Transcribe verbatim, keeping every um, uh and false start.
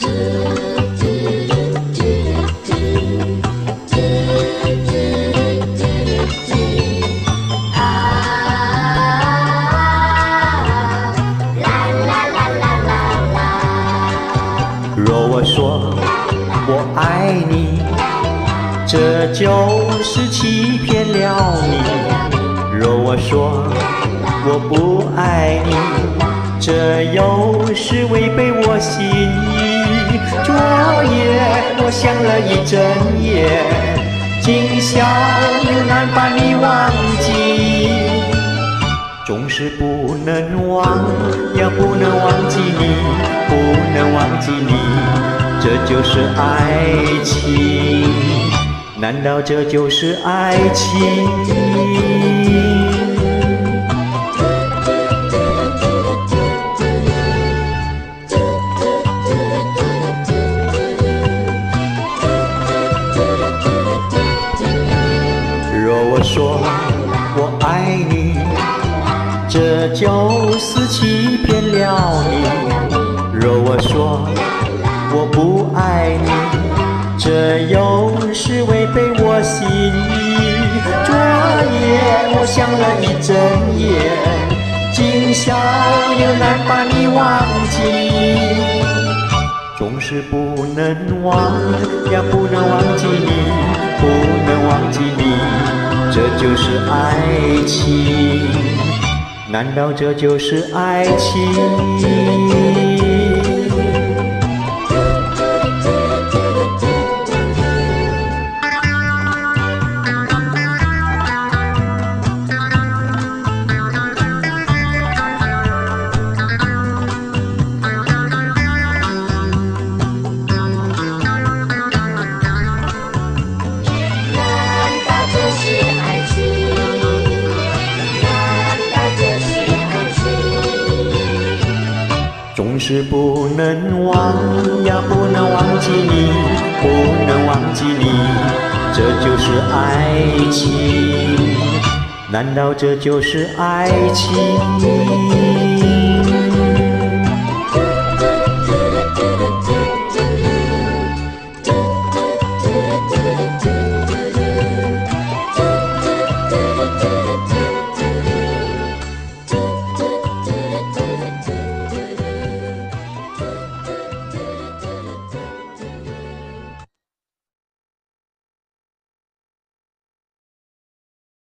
若我说我爱你，这就是欺骗了你；若我说我不爱你，这又是违背我心意。昨夜我想了一整夜，今宵又难把你忘记。总是不能忘，也不能忘记你，不能忘记你，这就是爱情。难道这就是爱情？若我说我爱你，这就是欺骗了你；若我说我不爱你，这又是违背我心意。昨夜我想了一整夜，今宵又难把你忘记。总是不能忘，也不能忘记你，不能忘记你，这就是爱情。难道这就是爱情？总是不能忘，也不能忘记你，不能忘记你，这就是爱情。难道这就是爱情？